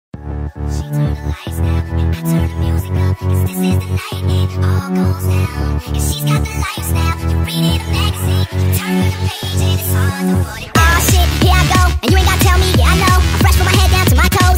She turned the lights down and I turned the music up, 'cause this is the night it all goes down. And she's got the lifestyle, you read it in a magazine, you turn the page and it's hard to put it down. Oh shit, here I go, and you ain't gotta tell me, yeah I know. I'm fresh from my head down to my toes,